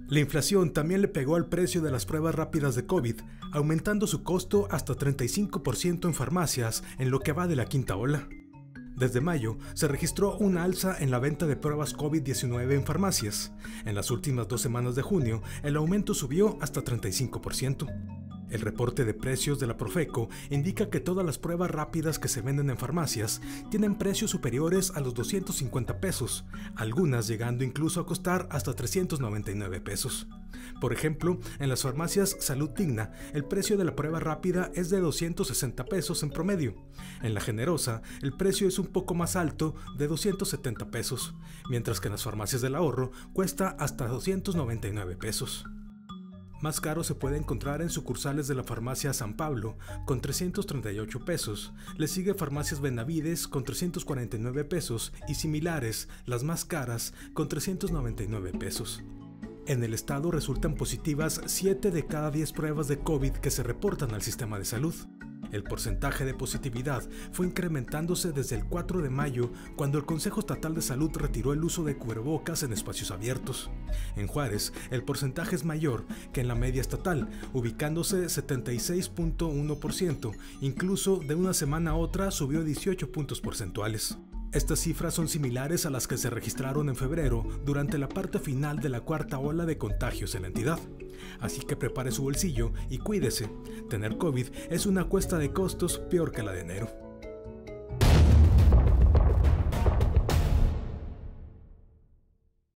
La inflación también le pegó al precio de las pruebas rápidas de COVID, aumentando su costo hasta 35% en farmacias en lo que va de la quinta ola. Desde mayo se registró una alza en la venta de pruebas COVID-19 en farmacias. En las últimas 2 semanas de junio, el aumento subió hasta 35%. El reporte de precios de la Profeco indica que todas las pruebas rápidas que se venden en farmacias tienen precios superiores a los 250 pesos, algunas llegando incluso a costar hasta 399 pesos. Por ejemplo, en las farmacias Salud Digna, el precio de la prueba rápida es de 260 pesos en promedio. En La Generosa, el precio es un poco más alto, de 270 pesos, mientras que en las farmacias del Ahorro cuesta hasta 299 pesos. Más caro se puede encontrar en sucursales de la farmacia San Pablo, con 338 pesos. Le sigue Farmacias Benavides con 349 pesos y similares, las más caras, con 399 pesos. En el estado resultan positivas 7 de cada 10 pruebas de COVID que se reportan al sistema de salud. El porcentaje de positividad fue incrementándose desde el 4 de mayo, cuando el Consejo Estatal de Salud retiró el uso de cubrebocas en espacios abiertos. En Juárez, el porcentaje es mayor que en la media estatal, ubicándose 76.1%, incluso de una semana a otra subió 18 puntos porcentuales. Estas cifras son similares a las que se registraron en febrero durante la parte final de la cuarta ola de contagios en la entidad. Así que prepare su bolsillo y cuídese. Tener COVID es una cuesta de costos peor que la de enero.